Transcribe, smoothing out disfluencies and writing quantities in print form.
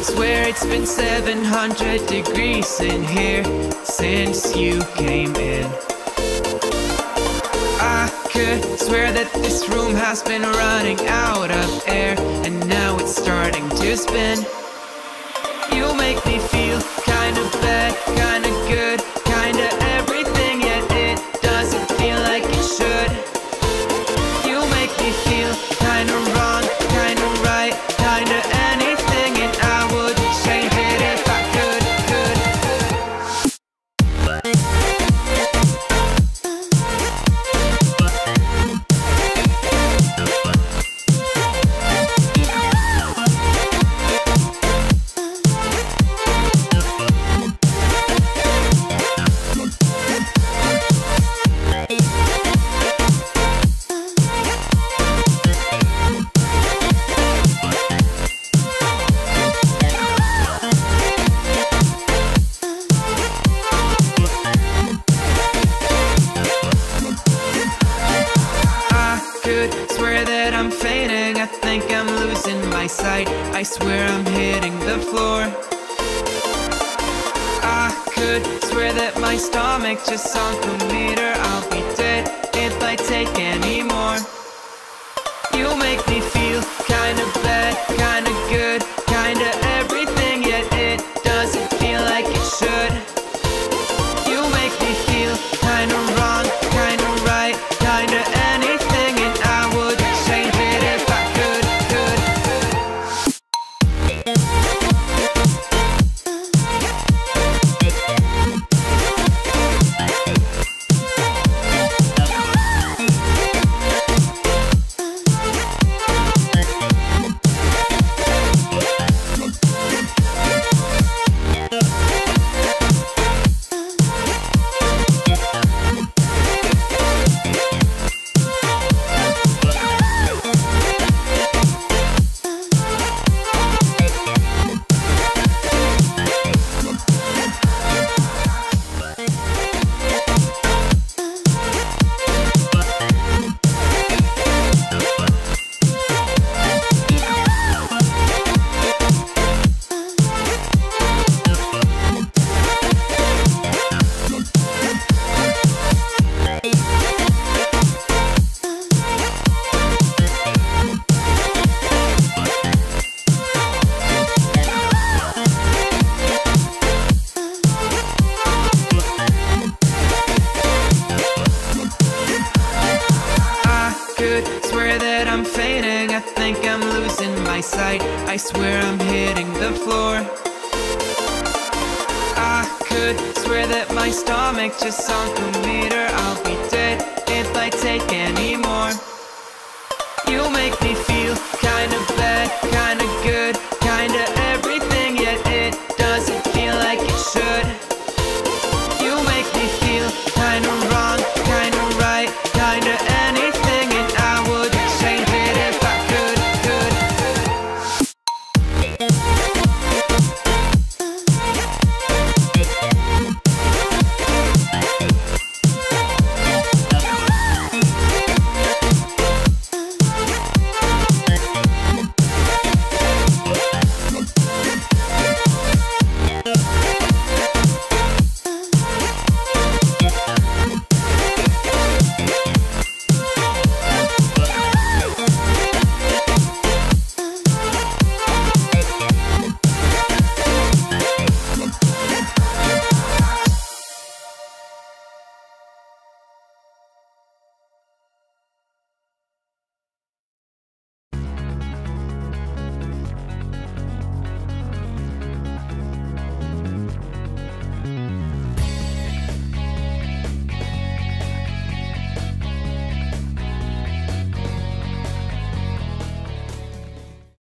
Swear it's been 700 degrees in here since you came in. I could swear that this room has been running out of air, and now it's starting to spin. You make me feel kinda bad, kinda good, kinda everything, yet it doesn't feel like it should. You make me feel kinda wrong, kinda right, kinda anything, and I would change it if I could. Swear that I'm fainting, I think I'm losing my sight, I swear I'm hitting the floor. I could swear that my stomach just sunk a meter. I'll be dead if I take any more. You make me feel kinda bad, kinda good, kinda everything, yet it doesn't feel like it should. You make me feel kinda wrong, kinda right, kinda anything, and I would change it if I could. Swear that I'm fainting, I think I'm losing my sight, I swear I'm hitting the floor. I could swear that my stomach just sunk a meter. I'll be dead if I take any more.